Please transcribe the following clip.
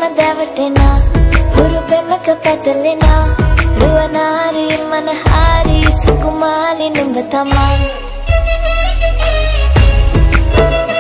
දැවටෙනා පුරු පෙමක පැටලෙනා රුවනාරි මනහාරි සුකුමාලි නුඹ තමා